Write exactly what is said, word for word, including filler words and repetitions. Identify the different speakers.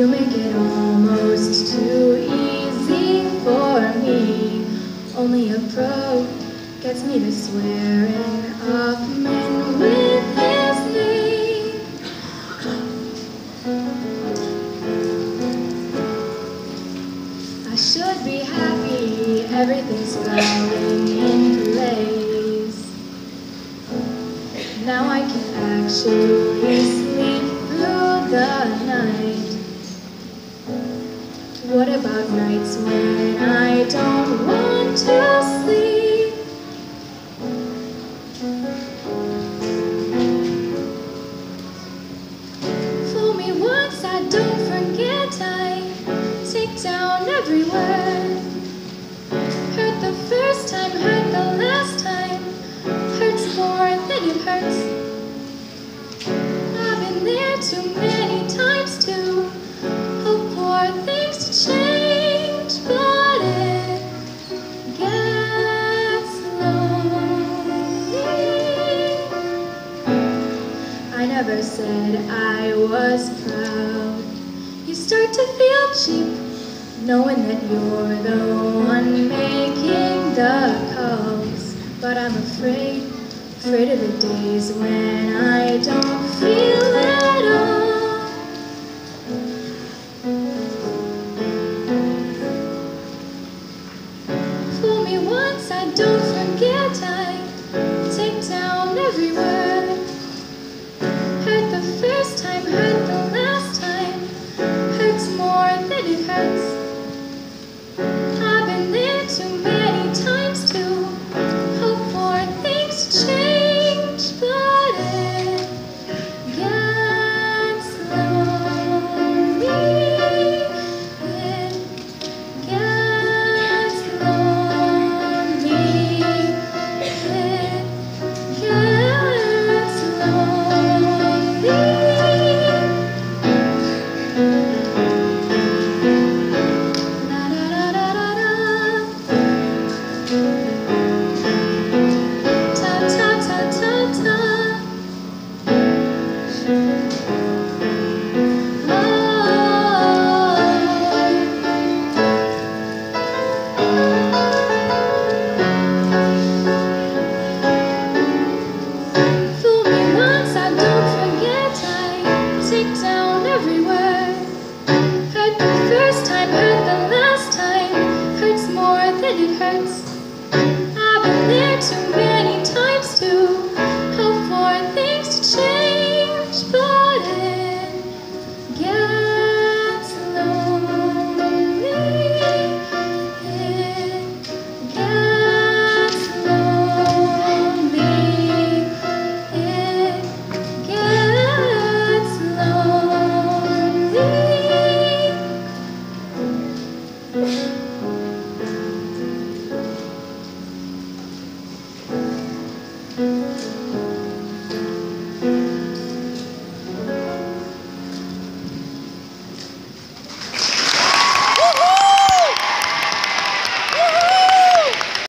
Speaker 1: make it almost too easy for me. Only a pro gets me to swearing off men with his name. I should be happy, everything's falling in place. Now I can actually sleep through the night. What about nights when I don't want to sleep? Fool me once, I don't forget, I take down every word. Hurt the first time, hurt the last time, hurts more than it hurts. I've been there too many times to hope for things to change, but it gets lonely. I never said I was proud. You start to feel cheap, knowing that you're the one making the calls. But I'm afraid, afraid of the days when I don't feel at all. Fool me once, I don't forget, I take down every word. Hurt the first time, hurt the last time, hurts more than it hurts.